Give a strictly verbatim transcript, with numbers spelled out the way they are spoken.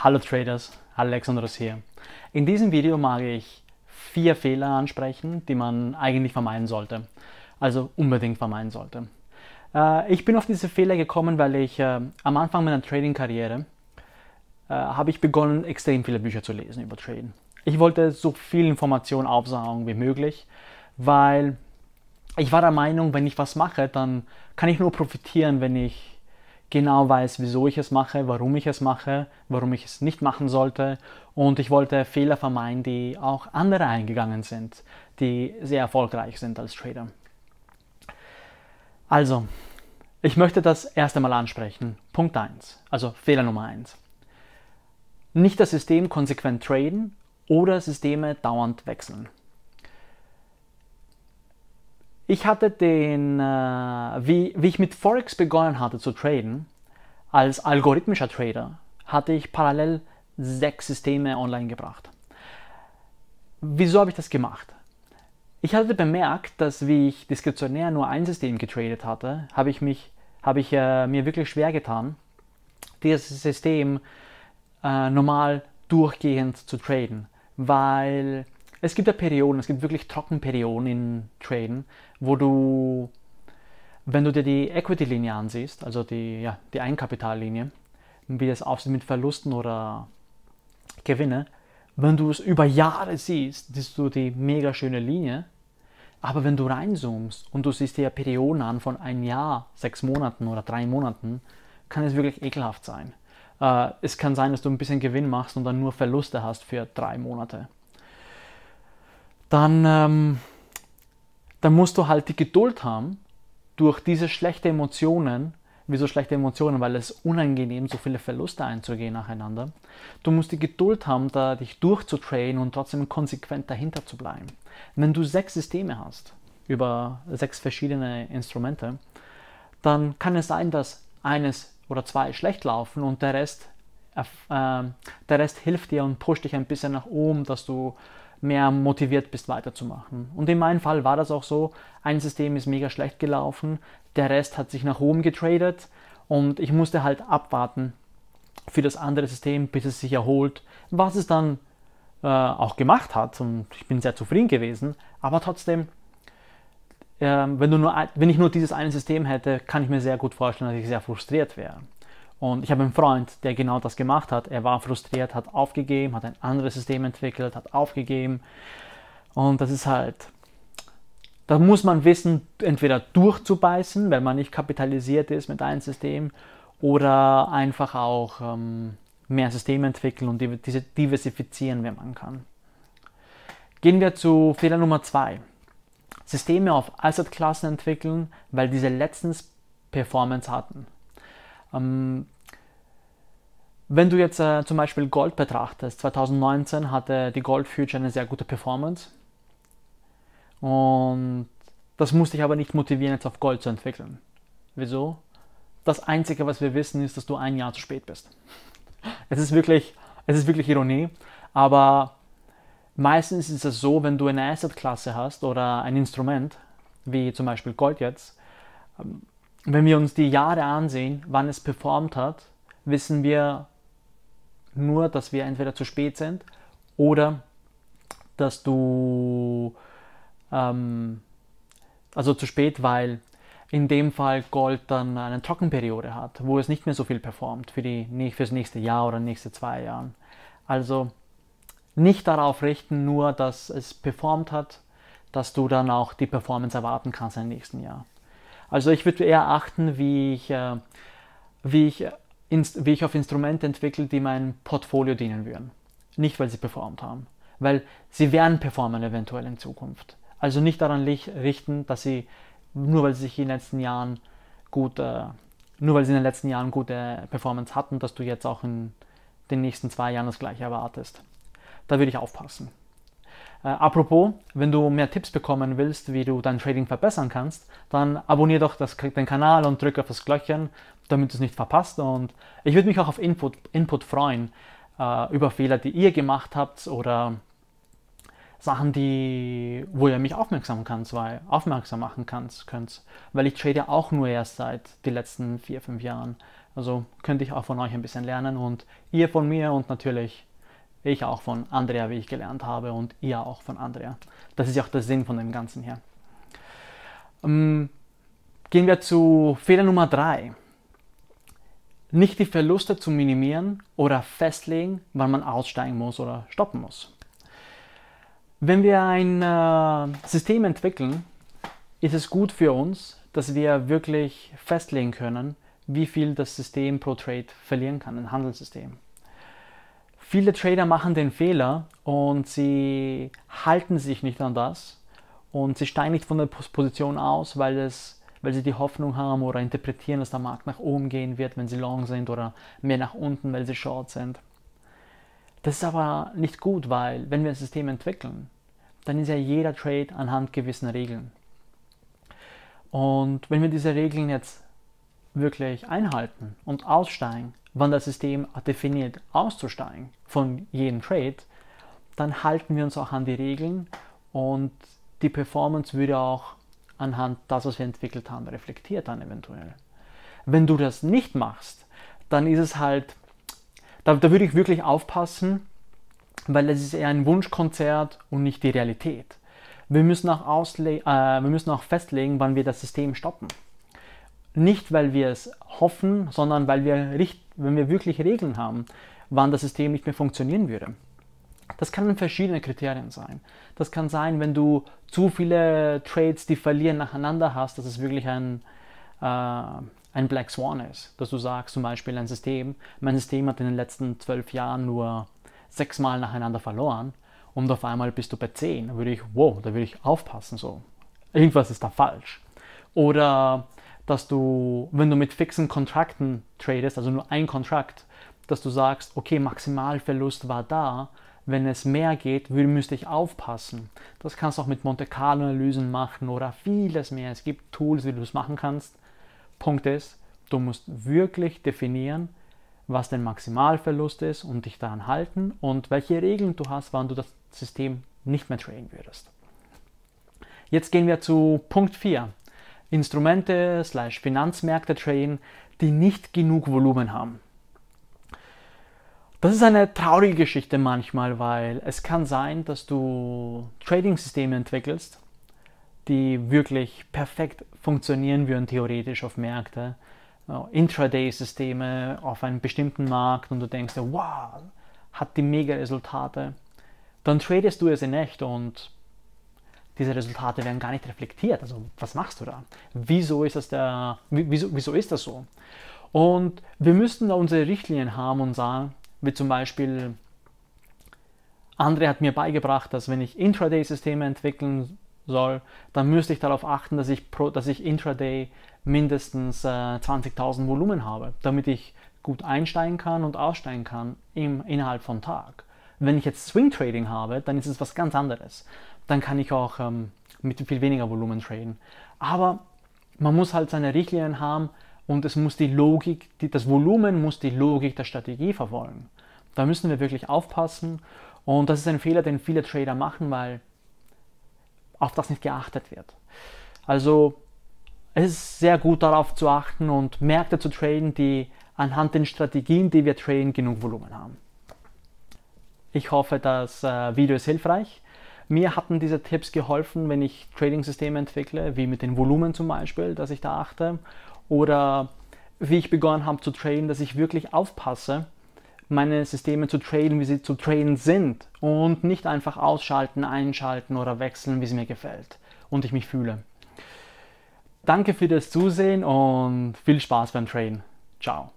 Hallo Traders, Alexandros hier. In diesem Video mag ich vier Fehler ansprechen, die man eigentlich vermeiden sollte. Also unbedingt vermeiden sollte. Äh, ich bin auf diese Fehler gekommen, weil ich äh, am Anfang meiner Trading-Karriere äh, habe ich begonnen, extrem viele Bücher zu lesen über Traden. Ich wollte so viel Information aufsaugen wie möglich, weil ich war der Meinung, wenn ich was mache, dann kann ich nur profitieren, wenn ich genau weiß, wieso ich es mache, warum ich es mache, warum ich es nicht machen sollte. Und ich wollte Fehler vermeiden, die auch andere eingegangen sind, die sehr erfolgreich sind als Trader. Also, ich möchte das erste Mal ansprechen. Punkt eins, also Fehler Nummer eins. Nicht das System konsequent traden oder Systeme dauernd wechseln. Ich hatte den, äh, wie, wie ich mit Forex begonnen hatte zu traden, als algorithmischer Trader, hatte ich parallel sechs Systeme online gebracht. Wieso habe ich das gemacht? Ich hatte bemerkt, dass wie ich diskretionär nur ein System getradet hatte, habe ich, mich, habe ich äh, mir wirklich schwer getan, dieses System äh, normal durchgehend zu traden, weil es gibt ja Perioden, es gibt wirklich Trockenperioden in Traden, wo du, wenn du dir die Equity-Linie ansiehst, also die, ja, die Eigenkapitallinie, wie das aussieht mit Verlusten oder Gewinne, wenn du es über Jahre siehst, siehst du die mega schöne Linie, aber wenn du reinzoomst und du siehst dir Perioden an von ein Jahr, sechs Monaten oder drei Monaten, kann es wirklich ekelhaft sein. Äh, es kann sein, dass du ein bisschen Gewinn machst und dann nur Verluste hast für drei Monate. Dann, ähm, dann musst du halt die Geduld haben, durch diese schlechten Emotionen, wieso schlechte Emotionen, weil es unangenehm, so viele Verluste einzugehen nacheinander. Du musst die Geduld haben, da dich durchzutraden und trotzdem konsequent dahinter zu bleiben. Wenn du sechs Systeme hast, über sechs verschiedene Instrumente, dann kann es sein, dass eines oder zwei schlecht laufen und der Rest, äh, der Rest hilft dir und pusht dich ein bisschen nach oben, dass du mehr motiviert bist, weiterzumachen. Und in meinem Fall war das auch so, ein System ist mega schlecht gelaufen, der Rest hat sich nach oben getradet und ich musste halt abwarten für das andere System, bis es sich erholt, was es dann äh, auch gemacht hat und ich bin sehr zufrieden gewesen, aber trotzdem, äh, wenn, du nur, wenn ich nur dieses eine System hätte, kann ich mir sehr gut vorstellen, dass ich sehr frustriert wäre. Und ich habe einen Freund, der genau das gemacht hat. Er war frustriert, hat aufgegeben, hat ein anderes System entwickelt, hat aufgegeben. Und das ist halt, da muss man wissen, entweder durchzubeißen, wenn man nicht kapitalisiert ist mit einem System, oder einfach auch ähm, mehr Systeme entwickeln und diese diversifizieren, wenn man kann. Gehen wir zu Fehler Nummer zwei. Systeme auf Assetklassen entwickeln, weil diese letztens Performance hatten. Ähm, wenn du jetzt äh, zum Beispiel Gold betrachtest, zwanzig neunzehn hatte die Gold Future eine sehr gute Performance und das musste dich aber nicht motivieren, jetzt auf Gold zu entwickeln. Wieso? Das Einzige, was wir wissen, ist, dass du ein Jahr zu spät bist. Es ist wirklich, es ist wirklich Ironie, aber meistens ist es so, wenn du eine Assetklasse hast oder ein Instrument, wie zum Beispiel Gold jetzt, ähm, wenn wir uns die Jahre ansehen, wann es performt hat, wissen wir nur, dass wir entweder zu spät sind oder dass du, ähm, also zu spät, weil in dem Fall Gold dann eine Trockenperiode hat, wo es nicht mehr so viel performt für, die, für das nächste Jahr oder nächste zwei Jahre. Also nicht darauf richten, nur dass es performt hat, dass du dann auch die Performance erwarten kannst im nächsten Jahr. Also ich würde eher achten, wie ich, äh, wie, ich, inst, wie ich auf Instrumente entwickle, die meinem Portfolio dienen würden. Nicht, weil sie performt haben. Weil sie werden performen eventuell in Zukunft. Also nicht daran richten, dass sie, nur weil sie sich in den letzten Jahren gut, äh, nur weil sie in den letzten Jahren gute Performance hatten, dass du jetzt auch in den nächsten zwei Jahren das gleiche erwartest. Da würde ich aufpassen. Äh, apropos, wenn du mehr Tipps bekommen willst, wie du dein Trading verbessern kannst, dann abonniere doch das, den Kanal und drücke auf das Glöckchen, damit du es nicht verpasst. Und ich würde mich auch auf Input, Input freuen, äh, über Fehler, die ihr gemacht habt oder Sachen, die, wo ihr mich aufmerksam, kannst, weil, aufmerksam machen kannst, könnt. Weil ich trade auch nur erst seit den letzten vier, fünf Jahren. Also könnte ich auch von euch ein bisschen lernen und ihr von mir und natürlich ich auch von Andrea, wie ich gelernt habe und ihr auch von Andrea. Das ist ja auch der Sinn von dem Ganzen hier. Ähm, gehen wir zu Fehler Nummer drei. Nicht die Verluste zu minimieren oder festlegen, wann man aussteigen muss oder stoppen muss. Wenn wir ein äh, System entwickeln, ist es gut für uns, dass wir wirklich festlegen können, wie viel das System pro Trade verlieren kann, ein Handelssystem. Viele Trader machen den Fehler und sie halten sich nicht an das und sie steigen nicht von der Position aus, weil, es, weil sie die Hoffnung haben oder interpretieren, dass der Markt nach oben gehen wird, wenn sie long sind oder mehr nach unten, weil sie short sind. Das ist aber nicht gut, weil wenn wir ein System entwickeln, dann ist ja jeder Trade anhand gewisser Regeln. Und wenn wir diese Regeln jetzt wirklich einhalten und aussteigen, wann das System definiert auszusteigen von jedem Trade, dann halten wir uns auch an die Regeln und die Performance würde auch anhand das, was wir entwickelt haben, reflektiert dann eventuell. Wenn du das nicht machst, dann ist es halt, da, da würde ich wirklich aufpassen, weil es ist eher ein Wunschkonzert und nicht die Realität. Wir müssen auch, ausle äh, wir müssen auch festlegen, wann wir das System stoppen. Nicht, weil wir es hoffen, sondern weil wir, wenn wir wirklich Regeln haben, wann das System nicht mehr funktionieren würde. Das kann verschiedene Kriterien sein. Das kann sein, wenn du zu viele Trades, die verlieren, nacheinander hast, dass es wirklich ein, äh, ein Black Swan ist. Dass du sagst, zum Beispiel ein System, mein System hat in den letzten zwölf Jahren nur sechsmal nacheinander verloren und auf einmal bist du bei zehn. Da würde ich, wow, da würde ich aufpassen. So. Irgendwas ist da falsch. Oder dass du, wenn du mit fixen Kontrakten tradest, also nur ein Kontrakt, dass du sagst, okay, Maximalverlust war da, wenn es mehr geht, müsste ich aufpassen. Das kannst du auch mit Monte Carlo Analysen machen oder vieles mehr. Es gibt Tools, wie du es machen kannst. Punkt ist, du musst wirklich definieren, was dein Maximalverlust ist und dich daran halten und welche Regeln du hast, wann du das System nicht mehr traden würdest. Jetzt gehen wir zu Punkt vier. Instrumente slash Finanzmärkte traden, die nicht genug Volumen haben. Das ist eine traurige Geschichte manchmal, weil es kann sein, dass du Trading-Systeme entwickelst, die wirklich perfekt funktionieren würden theoretisch auf Märkte, Intraday-Systeme auf einem bestimmten Markt und du denkst, wow, hat die mega Resultate. Dann tradest du es in echt und diese Resultate werden gar nicht reflektiert. Also was machst du da? Wieso ist das, der, wieso, wieso ist das so? Und wir müssten da unsere Richtlinien haben und sagen, wie zum Beispiel, André hat mir beigebracht, dass wenn ich Intraday-Systeme entwickeln soll, dann müsste ich darauf achten, dass ich, pro, dass ich Intraday mindestens äh, zwanzigtausend Volumen habe, damit ich gut einsteigen kann und aussteigen kann im, innerhalb von Tag. Wenn ich jetzt Swing Trading habe, dann ist es was ganz anderes. Dann kann ich auch ähm, mit viel weniger Volumen traden. Aber man muss halt seine Richtlinien haben und es muss die Logik, die, das Volumen muss die Logik der Strategie verfolgen. Da müssen wir wirklich aufpassen und das ist ein Fehler, den viele Trader machen, weil auf das nicht geachtet wird. Also es ist sehr gut darauf zu achten und Märkte zu traden, die anhand den Strategien, die wir traden, genug Volumen haben. Ich hoffe, das äh, Video ist hilfreich. Mir hatten diese Tipps geholfen, wenn ich Trading-Systeme entwickle, wie mit den Volumen zum Beispiel, dass ich da achte. Oder wie ich begonnen habe zu traden, dass ich wirklich aufpasse, meine Systeme zu traden, wie sie zu traden sind. Und nicht einfach ausschalten, einschalten oder wechseln, wie es mir gefällt und ich mich fühle. Danke für das Zusehen und viel Spaß beim Traden. Ciao.